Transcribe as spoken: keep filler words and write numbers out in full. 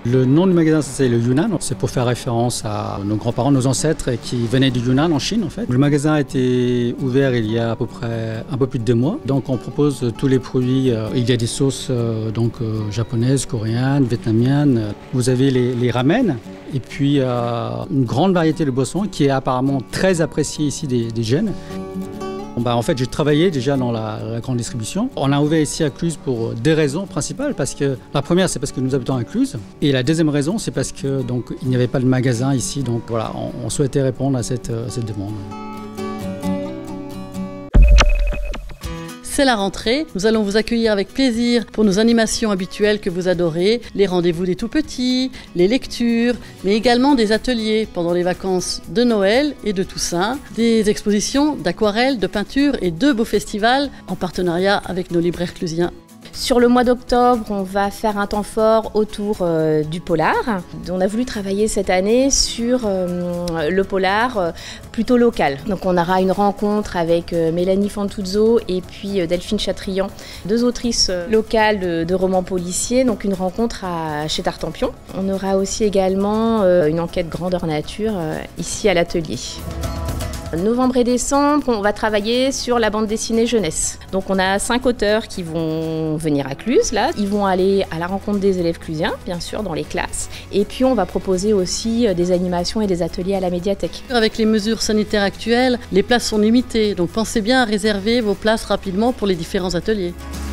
Le nom du magasin, c'est le Yunnan. C'est pour faire référence à nos grands-parents, nos ancêtres qui venaient du Yunnan en Chine en fait. Le magasin a été ouvert il y a à peu près un peu plus de deux mois. Donc on propose tous les produits. Il y a des sauces donc japonaises, coréennes, vietnamiennes. Vous avez les, les ramen. Et puis euh, une grande variété de boissons qui est apparemment très appréciée ici des, des jeunes. Bon bah, en fait, j'ai travaillé déjà dans la, la grande distribution. On a ouvert ici à Cluses pour deux raisons principales. Parce que la première, c'est parce que nous habitons à Cluses. Et la deuxième raison, c'est parce que donc il n'y avait pas de magasin ici. Donc voilà, on, on souhaitait répondre à cette, à cette demande. C'est la rentrée, nous allons vous accueillir avec plaisir pour nos animations habituelles que vous adorez, les rendez-vous des tout-petits, les lectures, mais également des ateliers pendant les vacances de Noël et de Toussaint, des expositions d'aquarelles, de peinture et deux beaux festivals en partenariat avec nos libraires clusiens. Sur le mois d'octobre, on va faire un temps fort autour euh, du polar. On a voulu travailler cette année sur euh, le polar euh, plutôt local. Donc on aura une rencontre avec euh, Mélanie Fantuzzo et puis euh, Delphine Chatrian, deux autrices euh, locales de, de romans policiers, donc une rencontre à, chez Tartampion. On aura aussi également euh, une enquête grandeur nature euh, ici à l'atelier. Novembre et décembre, on va travailler sur la bande dessinée jeunesse. Donc on a cinq auteurs qui vont venir à Cluses, là. Ils vont aller à la rencontre des élèves clusiens, bien sûr, dans les classes. Et puis on va proposer aussi des animations et des ateliers à la médiathèque. Avec les mesures sanitaires actuelles, les places sont limitées, donc pensez bien à réserver vos places rapidement pour les différents ateliers.